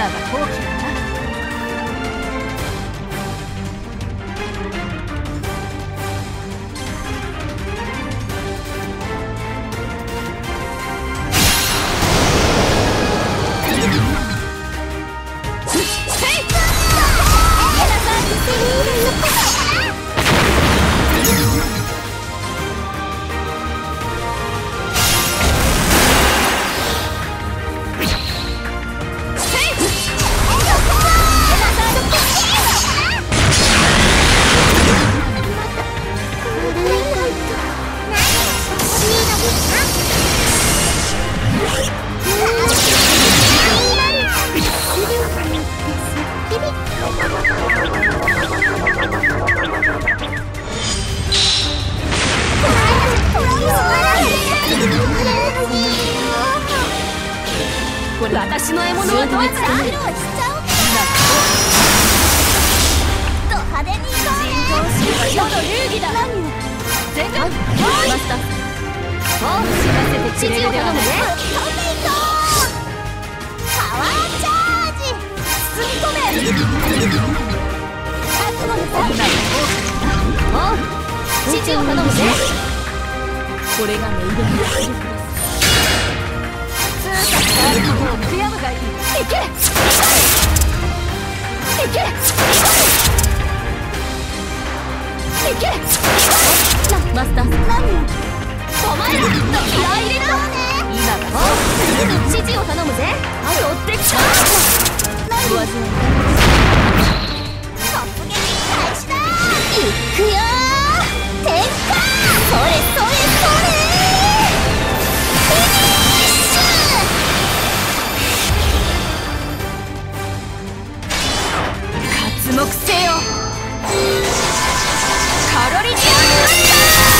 今が好機だな。これ私の獲物はどうやったら披露しちゃおうか。ド派手に行こうね。人の流儀だ。全力マスターさん、知らせてくれるではない。飛んでいこう。パワーチャージ。包み込め。覚悟のさ。おう、指示を頼むぜ。これがメイドの実力です。悔やむがいい。いけ！いけ！いけ！マスターさん、お前ら気合い入れた。今だ。指示を頼むぜ。寄ってきた。お味は突撃開始だ。いくよー。天下。それそれそれ。目せよ。カロリニアンマスタ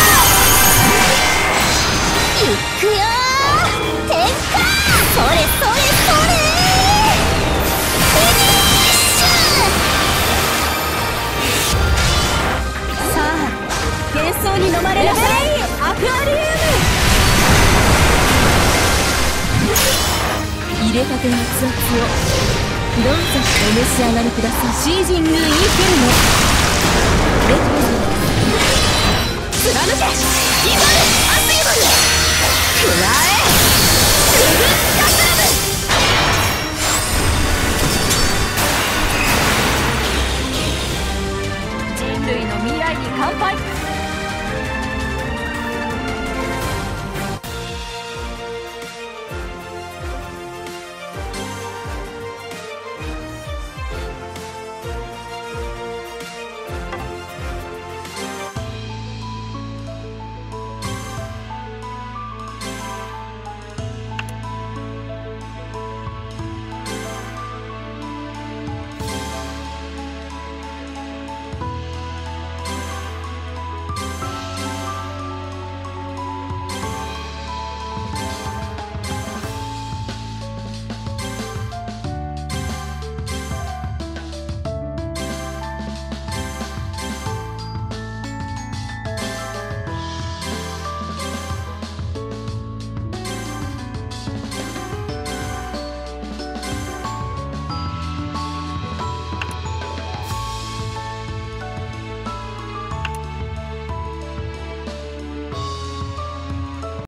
ー。いくよー。天下。それそれそれ。フィニッシュ。さあ、幻想に飲まれなさい。アクアリウム。入れたての熱々をどうぞお召し上がりください。シージングインフェルノ。レッドズ貫けイバルアスイバル。